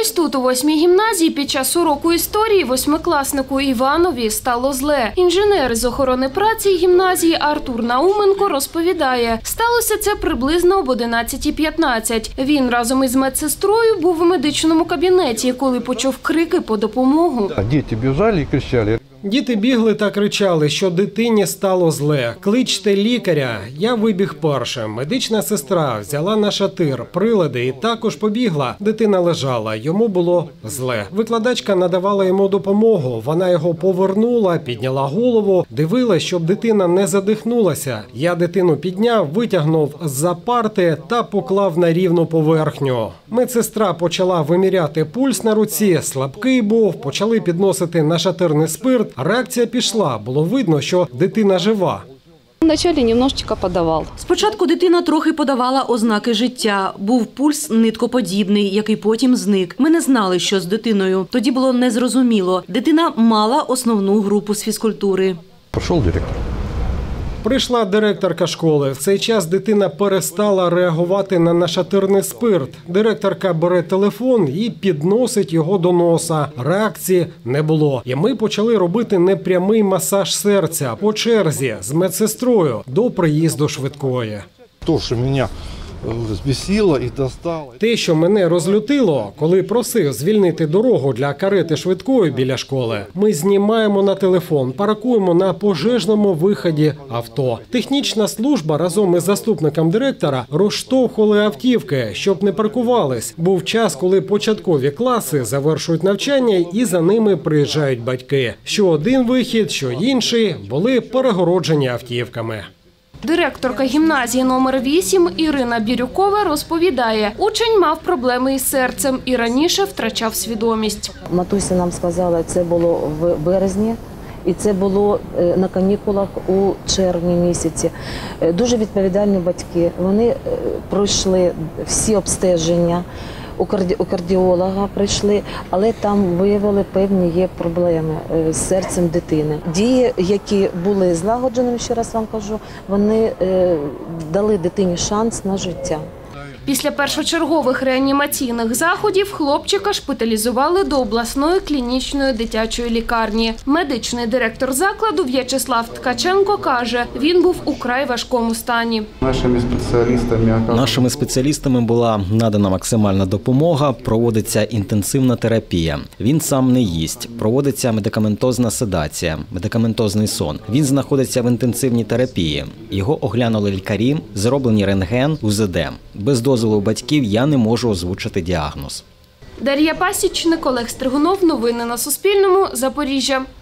Ось тут, у 8-й гімназії, під час уроку історії восьмикласнику Іванові стало зле. Інженер з охорони праці гімназії Артур Науменко розповідає, сталося це приблизно об 11:15. Він разом із медсестрою був у медичному кабінеті, коли почув крики по допомогу. Діти біжали і кричали. Діти бігли та кричали, що дитині стало зле. «Кличте лікаря!» Я вибіг першим. Медична сестра взяла на шатир прилади і також побігла. Дитина лежала, йому було зле. Викладачка надавала йому допомогу. Вона його повернула, підняла голову, дивилась, щоб дитина не задихнулася. Я дитину підняв, витягнув з-за парти та поклав на рівну поверхню. Медсестра почала виміряти пульс на руці, слабкий був, почали підносити нашатирний спирт. Реакція пішла, було видно, що дитина жива. Вначале немножечко подавал. Спочатку дитина трохи подавала ознаки життя. Був пульс ниткоподібний, який потім зник. Ми не знали, що з дитиною. Тоді було незрозуміло. Дитина мала основну групу з фізкультури. Прийшов директор. Прийшла директорка школи. В цей час дитина перестала реагувати на нашатирний спирт. Директорка бере телефон і підносить його до носа. Реакції не було. І ми почали робити непрямий масаж серця по черзі з медсестрою до приїзду швидкої. То, що мене збісило і достало. Те, що мене розлютило, коли просив звільнити дорогу для карети швидкої біля школи, ми знімаємо на телефон, паркуємо на пожежному виході авто. Технічна служба разом із заступником директора розштовхували автівки, щоб не паркувались. Був час, коли початкові класи завершують навчання і за ними приїжджають батьки. Що один вихід, що інший були перегороджені автівками. Директорка гімназії номер 8 Ірина Бірюкова розповідає, учень мав проблеми із серцем і раніше втрачав свідомість. Матуся нам сказала, це було в березні. І це було на канікулах у червні місяці. Дуже відповідальні батьки. Вони пройшли всі обстеження, у кардіолога прийшли, але там виявили певні є проблеми з серцем дитини. Дії, які були злагодженими, ще раз вам кажу, вони дали дитині шанс на життя. Після першочергових реанімаційних заходів хлопчика шпиталізували до обласної клінічної дитячої лікарні. Медичний директор закладу В'ячеслав Ткаченко каже, він був у край важкому стані. Нашими спеціалістами була надана максимальна допомога, проводиться інтенсивна терапія. Він сам не їсть, проводиться медикаментозна седація, медикаментозний сон. Він знаходиться в інтенсивній терапії. Його оглянули лікарі, зроблені рентген, УЗД. Без дозволу батьків я не можу озвучити діагноз. Дар'я Пасічник, Олег Стригунов. Новини на Суспільному. Запоріжжя.